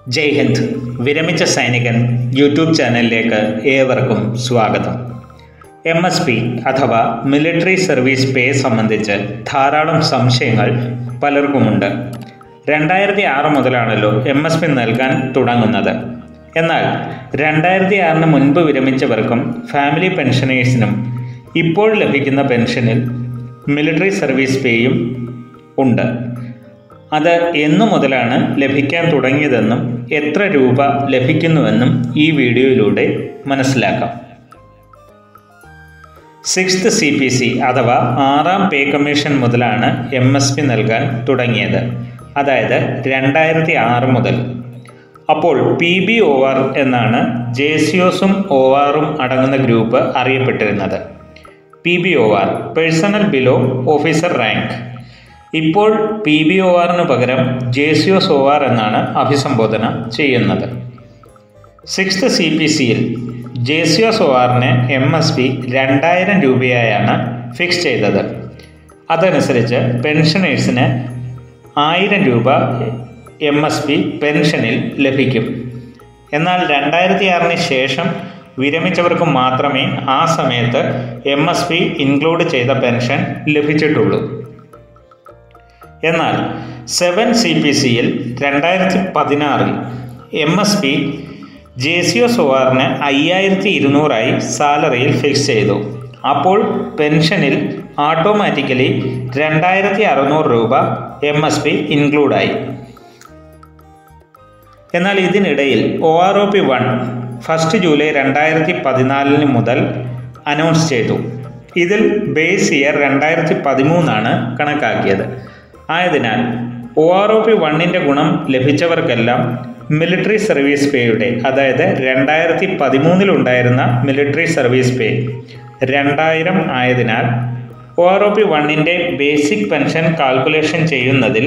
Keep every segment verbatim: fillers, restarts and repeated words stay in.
ജയ് ഹിന്ദ്. വിരമിച്ച സൈനികൻ യൂട്യൂബ് ചാനലിലേക്ക് ഏവർക്കും സ്വാഗതം. എം എസ് പി അഥവാ മിലിറ്ററി സർവീസ് പേ സംബന്ധിച്ച് ധാരാളം സംശയങ്ങൾ പലർക്കുമുണ്ട്. രണ്ടായിരത്തി ആറ് മുതലാണല്ലോ എം എസ് പി നൽകാൻ തുടങ്ങുന്നത്. എന്നാൽ രണ്ടായിരത്തി ആറിന് മുൻപ് വിരമിച്ചവർക്കും ഫാമിലി പെൻഷനേഴ്സിനും ഇപ്പോൾ ലഭിക്കുന്ന പെൻഷനിൽ മിലിറ്ററി സർവീസ് പേയും ഉണ്ട്. അത് എന്നു മുതലാണ് ലഭിക്കാൻ തുടങ്ങിയതെന്നും എത്ര രൂപ ലഭിക്കുന്നുവെന്നും ഈ വീഡിയോയിലൂടെ മനസ്സിലാക്കാം. സിക്സ്ത് സി പി സി അഥവാ ആറാം പേ കമ്മീഷൻ മുതലാണ് എം എസ് പി നൽകാൻ തുടങ്ങിയത്, അതായത് രണ്ടായിരത്തി ആറ് മുതൽ. അപ്പോൾ പി ബി ഒ ആർ എന്നാണ് ജെ സി ഒസും ഒ ആറും അടങ്ങുന്ന ഗ്രൂപ്പ് അറിയപ്പെട്ടിരുന്നത്. P B O R personnel below officer rank. ഇപ്പോൾ പി ബി ഒ ആറിന് പകരം J C Os O R എന്നാണ് അഭിസംബോധന ചെയ്യുന്നത്. സിക്സ്ത് സി പി സിയിൽ ജെ സി ഒസ് ഒ ആറിന് എം എസ് പി രണ്ടായിരം രൂപയായാണ് ഫിക്സ് ചെയ്തത്. അതനുസരിച്ച് പെൻഷനേഴ്സിന് ആയിരം രൂപ എം എസ് പി പെൻഷനിൽ ലഭിക്കും. എന്നാൽ രണ്ടായിരത്തി ആറിന് ശേഷം വിരമിച്ചവർക്ക് മാത്രമേ ആ സമയത്ത് എം എസ് പി ഇൻക്ലൂഡ് ചെയ്ത പെൻഷൻ ലഭിച്ചിട്ടുള്ളൂ. എന്നാൽ സെവൻ സി പി സിയിൽ രണ്ടായിരത്തി പതിനാറിൽ M S P J C Os O ആറിന് അയ്യായിരത്തി ഇരുന്നൂറായി സാലറിയിൽ ഫിക്സ് ചെയ്തു. അപ്പോൾ പെൻഷനിൽ ഓട്ടോമാറ്റിക്കലി രണ്ടായിരത്തി അറുന്നൂറ് രൂപ എം എസ് പി ഇൻക്ലൂഡായി. എന്നാൽ ഇതിനിടയിൽ O R O P one first July രണ്ടായിരത്തി പതിനാലിന് മുതൽ അനൗൺസ് ചെയ്തു. ഇതിൽ ബേസ് ഇയർ രണ്ടായിരത്തി പതിമൂന്നാണ് കണക്കാക്കിയത്. ആയതിനാൽ ഒ ആർ ഒ പി വണ്ണിൻ്റെ ഗുണം ലഭിച്ചവർക്കെല്ലാം മിലിറ്ററി സർവീസ് പേയുടെ, അതായത് രണ്ടായിരത്തി പതിമൂന്നിലുണ്ടായിരുന്ന മിലിറ്ററി സർവീസ് പേ രണ്ടായിരം ആയതിനാൽ ഒ ആർ ഒ പി വണ്ണിൻ്റെ ബേസിക് പെൻഷൻ കാൽക്കുലേഷൻ ചെയ്യുന്നതിൽ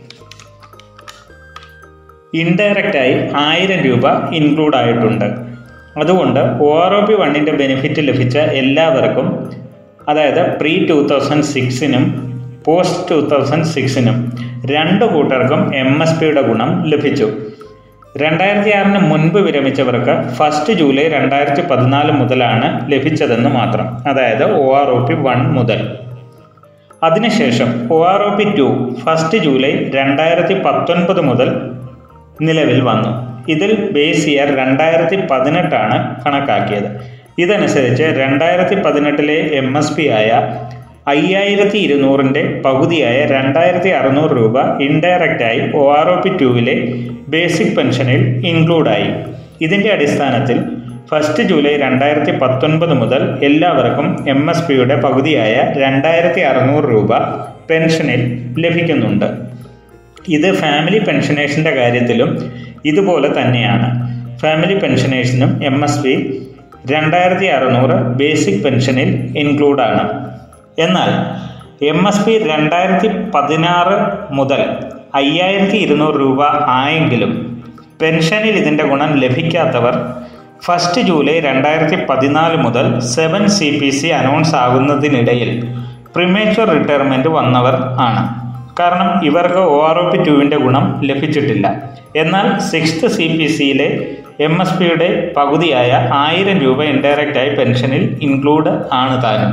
ഇൻഡയറക്റ്റായി ആയിരം രൂപ ഇൻക്ലൂഡ് ആയിട്ടുണ്ട്. അതുകൊണ്ട് ഒ ആർ ഒ പി വണ്ണിൻ്റെ ബെനിഫിറ്റ് ലഭിച്ച എല്ലാവർക്കും, അതായത് പ്രീ ടു തൗസൻഡ് സിക്സിനും പോസ്റ്റ് ടു തൗസൻഡ് സിക്സിനും രണ്ട് കൂട്ടർക്കും എം എസ് പിയുടെ ഗുണം ലഭിച്ചു. രണ്ടായിരത്തി ആറിന് മുൻപ് വിരമിച്ചവർക്ക് ഫസ്റ്റ് ജൂലൈ രണ്ടായിരത്തി പതിനാല് മുതലാണ് ലഭിച്ചതെന്ന് മാത്രം, അതായത് O R O P one മുതൽ. അതിനുശേഷം O R O P two first July രണ്ടായിരത്തി പത്തൊൻപത് മുതൽ നിലവിൽ വന്നു. ഇതിൽ ബേസ് ഇയർ രണ്ടായിരത്തി പതിനെട്ടാണ് കണക്കാക്കിയത്. ഇതനുസരിച്ച് രണ്ടായിരത്തി പതിനെട്ടിലെ എം എസ് പി ആയ അയ്യായിരത്തി ഇരുന്നൂറിൻ്റെ പകുതിയായ രണ്ടായിരത്തി അറുന്നൂറ് രൂപ ഇൻഡയറക്റ്റായി ഒ ആർ ഒ പി ടുവിലെ ബേസിക് പെൻഷനിൽ ഇൻക്ലൂഡായി. ഇതിൻ്റെ അടിസ്ഥാനത്തിൽ ഫസ്റ്റ് ജൂലൈ രണ്ടായിരത്തി പത്തൊൻപത് മുതൽ എല്ലാവർക്കും എം എസ് പിയുടെ പകുതിയായ രണ്ടായിരത്തി അറുന്നൂറ് രൂപ പെൻഷനിൽ ലഭിക്കുന്നുണ്ട്. ഇത് ഫാമിലി പെൻഷനേഴ്സിൻ്റെ കാര്യത്തിലും ഇതുപോലെ തന്നെയാണ്. ഫാമിലി പെൻഷനേഴ്സിനും എം എസ് പി രണ്ടായിരത്തി അറുന്നൂറ് ബേസിക് പെൻഷനിൽ ഇൻക്ലൂഡാണ്. എന്നാൽ എം എസ് പി രണ്ടായിരത്തി പതിനാറ് മുതൽ അയ്യായിരത്തി ഇരുന്നൂറ് രൂപ ആയെങ്കിലും പെൻഷനിൽ ഇതിൻ്റെ ഗുണം ലഭിക്കാത്തവർ ഫസ്റ്റ് ജൂലൈ രണ്ടായിരത്തി പതിനാല് മുതൽ seven C P C announce ആകുന്നതിനിടയിൽ പ്രിമേച്വർ റിട്ടയർമെൻറ്റ് വന്നവർ ആണ്. കാരണം ഇവർക്ക് ഒ ആർ ഒ പി ടുവിൻ്റെ ഗുണം ലഭിച്ചിട്ടില്ല. എന്നാൽ സിക്സ്ത് സി പി സിയിലെ എം എസ് പിയുടെ പകുതിയായ ആയിരം രൂപ ഇൻഡയറക്റ്റായി പെൻഷനിൽ ഇൻക്ലൂഡ് ആണ് താനും.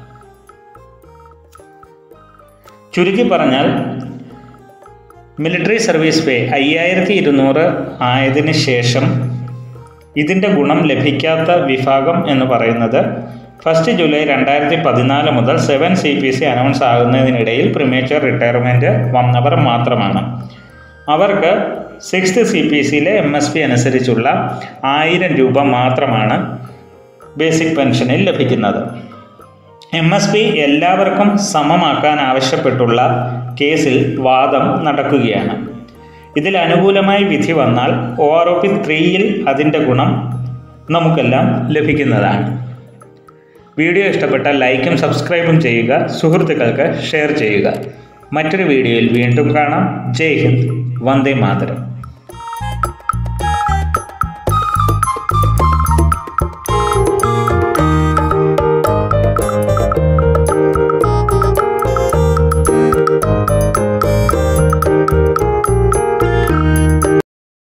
ചുരുക്കി പറഞ്ഞാൽ മിലിറ്ററി സർവീസ് പേ അയ്യായിരത്തി ഇരുന്നൂറ് ആയതിന് ശേഷം ഇതിൻ്റെ ഗുണം ലഭിക്കാത്ത വിഭാഗം എന്ന് പറയുന്നത് ഫസ്റ്റ് ജൂലൈ രണ്ടായിരത്തി പതിനാല് മുതൽ seven C P C announce ആകുന്നതിനിടയിൽ പ്രിമേച്വർ റിട്ടയർമെൻറ്റ് വന്നവർ മാത്രമാണ്. അവർക്ക് സിക്സ്ത് സി പി സിയിലെ എം എസ് പി അനുസരിച്ചുള്ള ആയിരം രൂപ മാത്രമാണ് ബേസിക് പെൻഷനിൽ ലഭിക്കുന്നത്. എം എസ് പി എല്ലാവർക്കും സമമാക്കാൻ ആവശ്യപ്പെട്ടുള്ള കേസിൽ വാദം നടക്കുകയാണ്. ഇതിൽ അനുകൂലമായി വിധി വന്നാൽ ഒ ആർ ഒ പി ത്രീയിൽ അതിൻ്റെ ഗുണം നമുക്കെല്ലാം ലഭിക്കുന്നതാണ്. വീഡിയോ ഇഷ്ടപ്പെട്ടാൽ ലൈക്കും സബ്സ്ക്രൈബും ചെയ്യുക, സുഹൃത്തുക്കൾക്ക് ഷെയർ ചെയ്യുക. മറ്റൊരു വീഡിയോയിൽ വീണ്ടും കാണാം. ജയ് ഹിന്ദ്, വന്ദേ മാതരം.